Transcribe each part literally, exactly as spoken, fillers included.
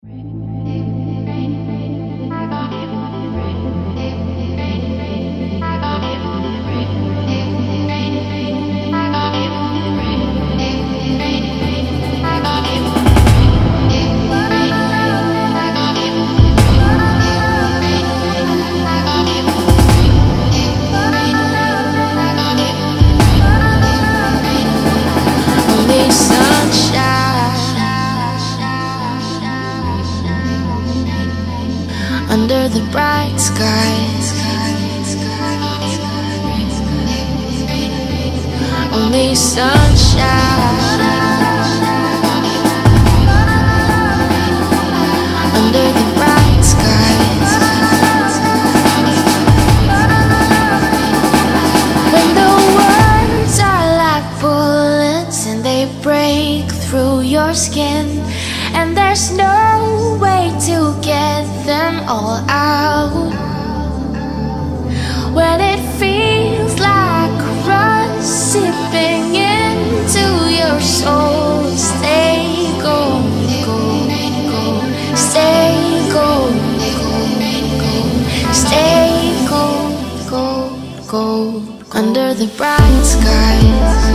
Under the bright skies, only sunshine. Under the bright skies, when the words are like bullets and they break through your skin, and there's no way to get them all out. When it feels like rust sipping into your soul, stay gold, gold, gold. Stay gold, gold, gold. Stay gold, gold, gold. Under the bright skies,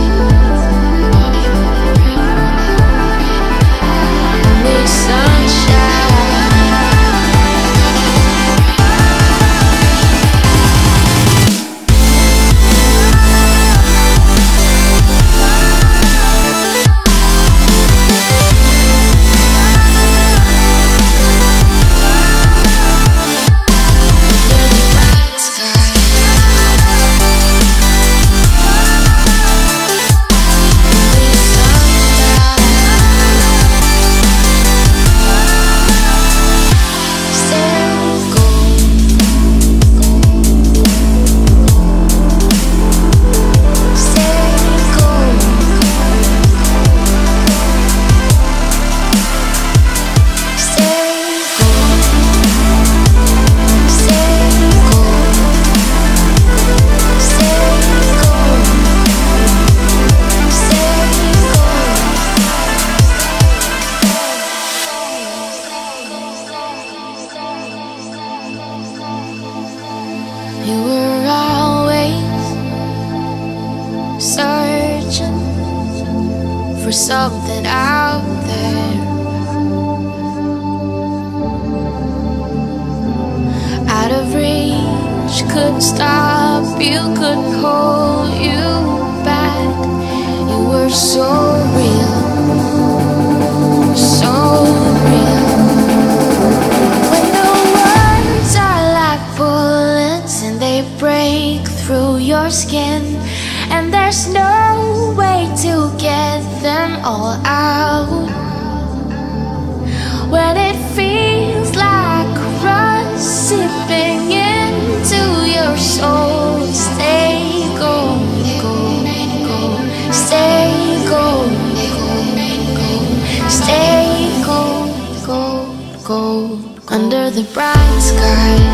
only sunshine. You were always searching for something out there, out of reach, couldn't stop you, couldn't hold you back. You were so real, so real. When the words are like bullets and they break through your skin, and there's no way to get them all out. When it feels like rust sipping into your soul, stay gold, gold, gold. Stay gold, gold, gold. Stay gold, gold, gold. Under the bright sky,